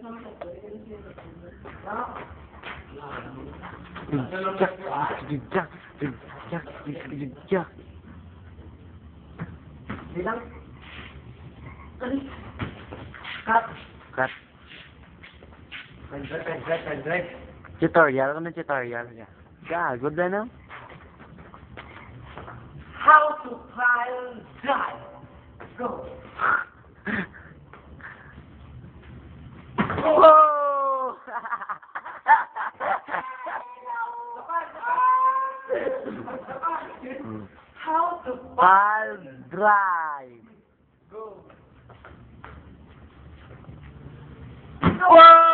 Bilang. Cut. Cut. Drive. Tutorial, ano tutorial? Good na no? How to pile drive. Go. Whoa! How to Pile drive. go. Whoa!